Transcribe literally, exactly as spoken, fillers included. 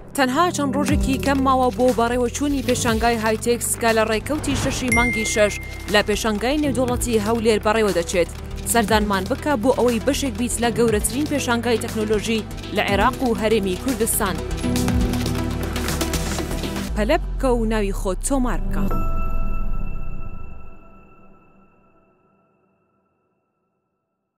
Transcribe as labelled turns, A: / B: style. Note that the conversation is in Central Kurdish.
A: تەنها چەند ڕۆژێکی کەم ماوە بۆ بەڕێوەچوونی پێشانگای هایتێکس کە لە ڕێکەوتی شەشی مانگی شەش لە پێشانگای نێودوڵەتی هەولێر بەڕێوە دەچێت. سەردانمان بکە بۆ ئەوەی بەشێک بیت لە گەورەترین پێشانگای تەکنۆلۆژی لە عێراق و هەرێمی کوردستان. پەلە بکە و ناوی خۆت تۆمار بکە.